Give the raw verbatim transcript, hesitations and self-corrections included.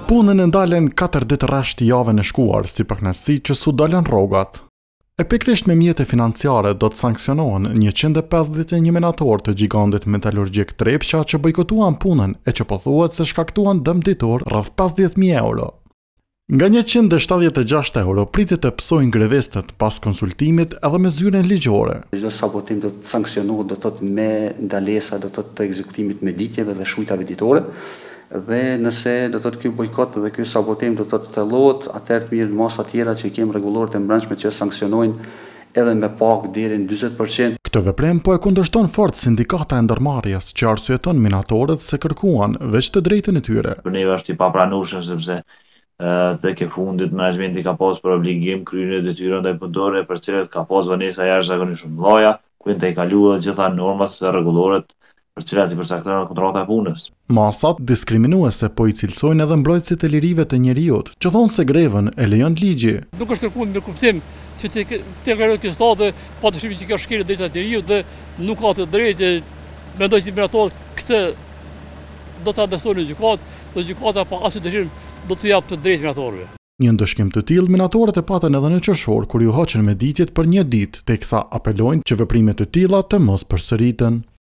Punën e ndalen katër ditë rresht javën e shkuar si përkënaqësi që su dalën rrogat. E pikërisht me mjete financiare do të sankcionohen njëqind e pesëdhjetë e një menator të gjigantit metalurgjik Trepqa që bojkotuan punën e që po thuhet se shkaktuan dëm ditor rreth pesëdhjetë mijë euro. Nga njëqind e shtatëdhjetë e gjashtë euro pritet të psojnë grevestët pas konsultimit edhe me zyrën ligjore. Çdo sabotim do të sankcionohet do të thotë me ndalesa do të thotë të ekzekutimit me ditjeve dhe shujtave ditore. Dhe nëse do të thotë ky bojkot dhe ky sabotim do të thotë thellohet, atëherë të mirë masa tjera që i kemi rregullorët e brendshme që sankcionojnë edhe me pak deri në njëzet përqind. Këtë veprim po e kundërshton fort sindikata e ndërmarrjes që arsyeton minatorët se kërkuan veç të drejtën e tyre. Për neve është i papranueshëm sepse tek e fundit menaxhmenti ka pas për obligim kryen e detyrave ndaj punëtorëve për cilat ka pas vonesa jashtëzakonisht shumë të mëdha, ku i kaluan gjitha normat dhe rregulloret për cilat i përcaktohen kontrata e punës. Masat diskriminuese po i cilësojnë edhe mbrojtësit e lirive të njerëzit, që thonë se grevën e lejon ligji. Nuk është kërkuar me kuptim që të të kërkojë kjo statë, pa dyshim që kjo shkelje drejtat e njerëzit dhe nuk ka të drejtë, mendoj si mirator këtë do ta adresojnë në gjykatë, dhe gjykata pa asnjë dyshim do të jap të drejtë minatorëve. Një ndëshkim të tillë minatorët e patën edhe në qershor kur ju hoqën me ditjet për një ditë, teksa apelojnë që veprime të tilla të mos përsëriten.